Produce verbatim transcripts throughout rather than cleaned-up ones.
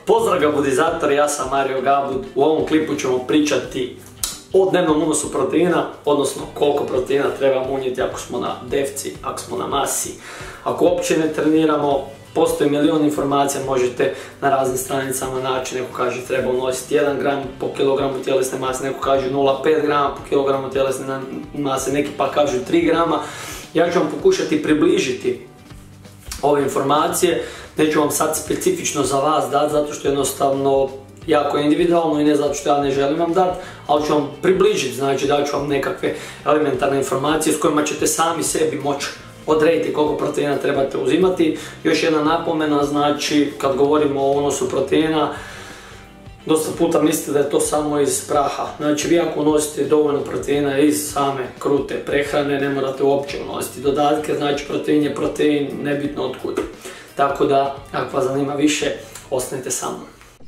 Pozdrav gabudizatori, ja sam Mario Gabud. U ovom klipu ćemo pričati o dnevnom unosu proteina, odnosno koliko proteina trebamo unijeti ako smo na defci, ako smo na masi. Ako uopće ne treniramo, postoji milion informacija, možete na raznim stranicama naći, neko kaže treba unositi jedan gram po kilogramu tjelesne mase, neko kaže nula zarez pet grama po kilogramu tjelesne mase, neki pa kažu tri grama. Ja ću vam pokušati približiti ove informacije, neću vam sad specifično za vas dati, zato što jednostavno jako individualno i ne zato što ja ne želim vam dati, ali ću vam približiti, znači dat ću vam nekakve elementarne informacije s kojima ćete sami sebi moći odrediti koliko proteina trebate uzimati. Još jedna napomena, znači kad govorimo o unosu proteina, dosta puta mislite da je to samo iz praha. Znači vi ako unosite dovoljno proteina iz same krute prehrane, ne morate uopće unositi dodatke, znači protein je protein, nebitno otkud. Tako da, ako vas zanima više, ostanite sa mnom.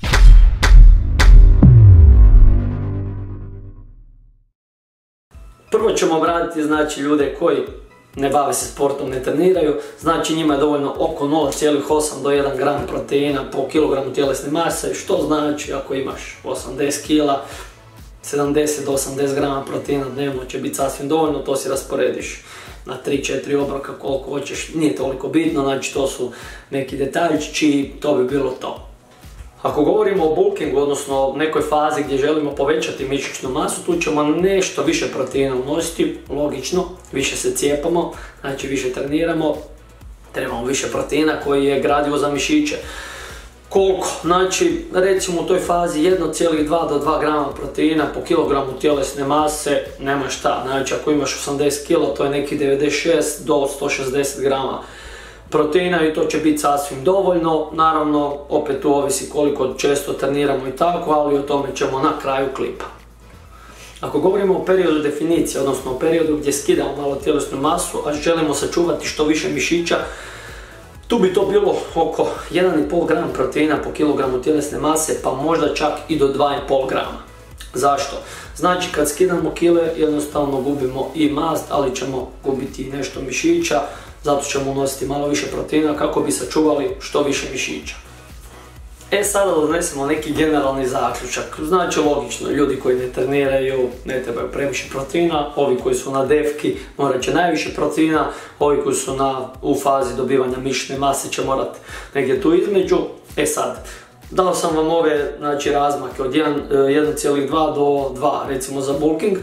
Prvo ćemo obraditi znači ljude koji ne bave se sportom, ne treniraju, znači njima je dovoljno oko nula zarez osam do jedan gram proteina po kilogramu tjelesne mase, što znači ako imaš osamdeset kila, sedamdeset do osamdeset grama proteina dnevno će biti sasvim dovoljno, to si rasporediš na tri četiri obroka koliko hoćeš, nije toliko bitno, znači to su neki detaljčići, to bi bilo to. Ako govorimo o bulkingu, odnosno nekoj fazi gdje želimo povećati mišićnu masu, tu ćemo nešto više proteina unositi, logično, više se cijepamo, znači više treniramo, trebamo više proteina koji je gradivo za mišiće. Koliko? Znači, recimo u toj fazi jedan zarez dva do dva grama proteina po kilogramu tjelesne mase, nema šta, znači ako imaš osamdeset kila, to je neki devedeset šest do sto šezdeset grama proteina i to će biti sasvim dovoljno, naravno opet tu ovisi koliko često treniramo i tako, ali o tome ćemo na kraju klipa. Ako govorimo o periodu definicije, odnosno o periodu gdje skidamo malo tjelesnu masu, a želimo sačuvati što više mišića, tu bi to bilo oko jedan zarez pet grama proteina po kilogramu tjelesne mase, pa možda čak i do dva zarez pet grama. Zašto? Znači kad skidamo kile jednostavno gubimo i mast, ali ćemo gubiti i nešto mišića, zato ćemo unositi malo više proteina kako bi sačuvali što više mišića. E sada da donesemo neki generalni zaključak. Znači logično, ljudi koji ne treniraju ne trebaju previše proteina, ovi koji su na defki morat će najviše proteina, ovi koji su na, u fazi dobivanja mišićne mase će morati negdje tu između. E sad, dao sam vam ove znači, razmake od jedan zarez dva do dva recimo za bulking.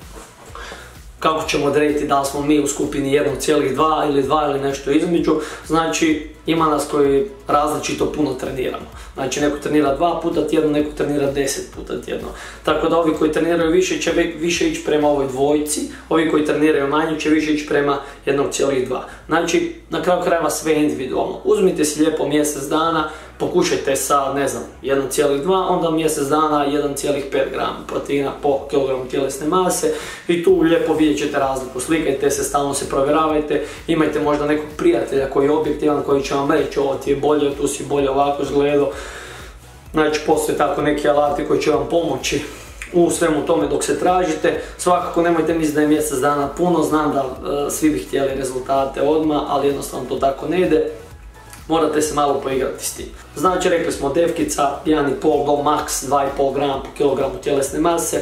Kako ćemo odrediti da li smo mi u skupini jedan zarez dva ili dva ili nešto između, znači ima nas koji različito puno treniramo. Znači neko trenira dva puta tjedno, neko trenira deset puta tjedno. Tako da ovi koji treniraju više će više ići prema ovoj dvojici, ovi koji treniraju manje će više ići prema jedan zarez dva. Znači na kraju krajeva sve individualno. Uzmite si lijepo mjesec dana, pokušajte sa ne znam jedan zarez dva, onda mjesec dana jedan zarez pet grama proteina po kilogramu tjelesne mase i tu lijepo vidjet ćete razliku. Slikajte se, stalno se provjeravajte, imajte možda nekog prijatelja koji je objektivan, koji će vam reći ovo ti je bolje, tu si bolje ovako izgledao. Znači postoje tako neki alati koji će vam pomoći u svemu tome dok se tražite. Svakako nemojte misliti da je mjesec dana puno, znam da e, svi bi htjeli rezultate odmah, ali jednostavno to tako ne ide. Morate se malo poigrati s tim. Znači rekli smo defkica jedan zarez pet do maks dva zarez pet grama po kilogramu tjelesne mase,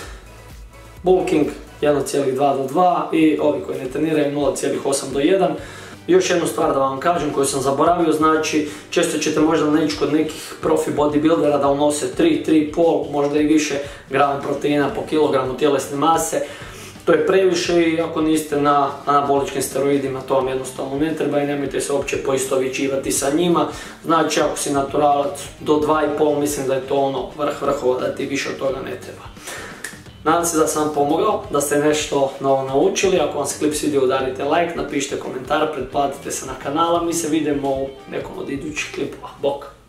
bulking jedan zarez dva do dva i ovi koji ne treniraju nula zarez osam do jedan. Još jednu stvar da vam kažem koju sam zaboravio, znači često ćete možda naći kod nekih profi bodybuildera da unose tri, tri zarez pet, možda i više grama proteina po kilogramu tjelesne mase. To je previše i ako niste na anaboličkim steroidima to vam jednostavno ne treba i nemojte se uopće poistovjećivati sa njima. Znači ako si naturalac do dva zarez pet mislim da je to ono vrh vrhova, da ti više od toga ne treba. Nadam se da sam vam pomogao, da ste nešto novo naučili. Ako vam se klip svidio udarite like, napišite komentar, pretplatite se na kanala, mi se vidimo u nekom od idućih klipova. Bok!